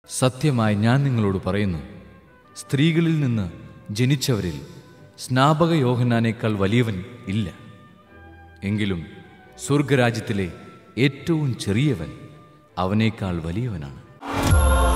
സത്യമായി ഞാൻ നിങ്ങളോട് പറയുന്നു, സ്ത്രീകളിൽ നിന്ന് ജനിച്ചവരിൽ സ്നാപക യോഹന്നാനേക്കാൾ വലിയവൻ ഇല്ല. എങ്കിലും സ്വർഗരാജ്യത്തിലെ ഏറ്റവും ചെറിയവൻ അവനേക്കാൾ വലിയവനാണ്.